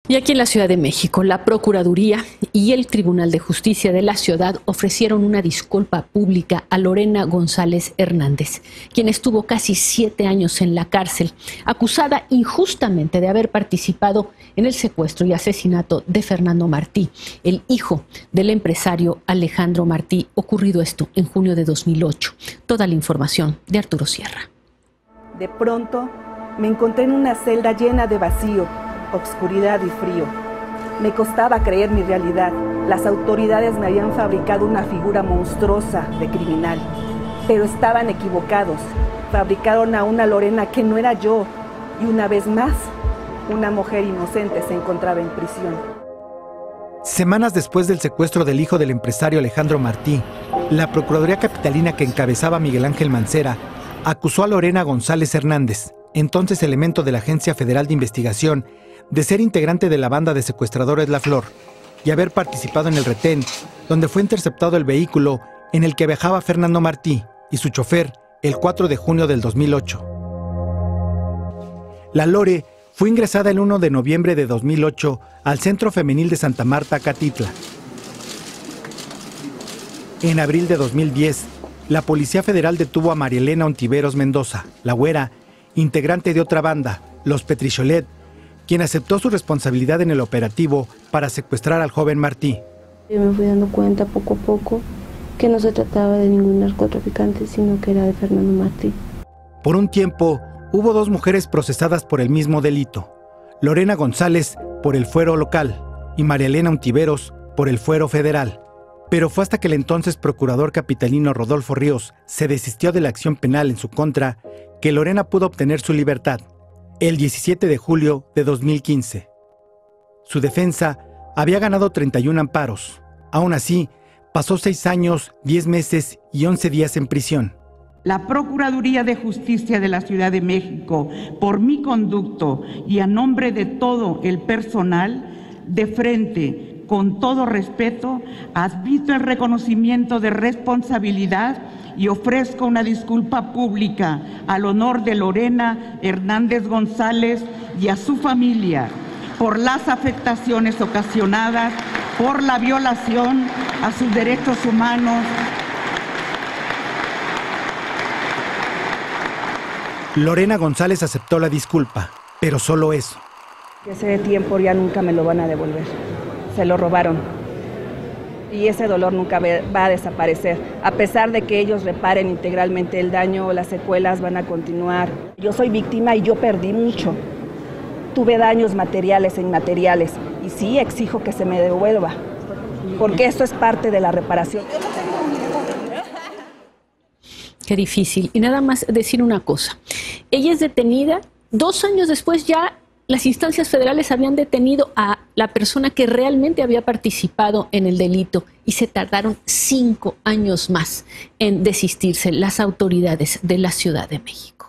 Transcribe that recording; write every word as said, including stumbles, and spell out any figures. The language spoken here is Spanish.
Y aquí en la Ciudad de México, la Procuraduría y el Tribunal de Justicia de la ciudad ofrecieron una disculpa pública a Lorena González Hernández, quien estuvo casi siete años en la cárcel, acusada injustamente de haber participado en el secuestro y asesinato de Fernando Martí, el hijo del empresario Alejandro Martí, ocurrido esto en junio de dos mil ocho. Toda la información de Arturo Sierra. De pronto, me encontré en una celda llena de vacío, obscuridad y frío. Me costaba creer mi realidad. Las autoridades me habían fabricado una figura monstruosa de criminal, pero estaban equivocados. Fabricaron a una Lorena que no era yo, y una vez más, una mujer inocente se encontraba en prisión. Semanas después del secuestro del hijo del empresario Alejandro Martí, la Procuraduría Capitalina que encabezaba Miguel Ángel Mancera acusó a Lorena González Hernández, entonces elemento de la Agencia Federal de Investigación, de ser integrante de la banda de secuestradores La Flor y haber participado en el retén, donde fue interceptado el vehículo en el que viajaba Fernando Martí y su chofer el cuatro de junio del dos mil ocho. La Lore fue ingresada el uno de noviembre de dos mil ocho al Centro Femenil de Santa Marta, Catitla. En abril de dos mil diez, la Policía Federal detuvo a María Elena Ontiveros Mendoza, la Güera, integrante de otra banda, los Petricholet, quien aceptó su responsabilidad en el operativo para secuestrar al joven Martí. Yo me fui dando cuenta poco a poco que no se trataba de ningún narcotraficante, sino que era de Fernando Martí. Por un tiempo, hubo dos mujeres procesadas por el mismo delito, Lorena González por el fuero local y María Elena Ontiveros por el fuero federal. Pero fue hasta que el entonces procurador capitalino Rodolfo Ríos se desistió de la acción penal en su contra que Lorena pudo obtener su libertad el diecisiete de julio de dos mil quince. Su defensa había ganado treinta y un amparos. Aún así, pasó seis años, diez meses y once días en prisión. La Procuraduría de Justicia de la Ciudad de México, por mi conducto y a nombre de todo el personal, de frente, con todo respeto, admito el reconocimiento de responsabilidad y ofrezco una disculpa pública al honor de Lorena Hernández González y a su familia por las afectaciones ocasionadas por la violación a sus derechos humanos. Lorena González aceptó la disculpa, pero solo eso. Ese tiempo ya nunca me lo van a devolver. Se lo robaron. Y ese dolor nunca va a desaparecer. A pesar de que ellos reparen integralmente el daño, las secuelas van a continuar. Yo soy víctima y yo perdí mucho. Tuve daños materiales e inmateriales. Y sí exijo que se me devuelva, porque esto es parte de la reparación. Qué difícil. Y nada más decir una cosa. Ella es detenida. Dos años después ya las instancias federales habían detenido a la persona que realmente había participado en el delito y se tardaron cinco años más en desistirse las autoridades de la Ciudad de México.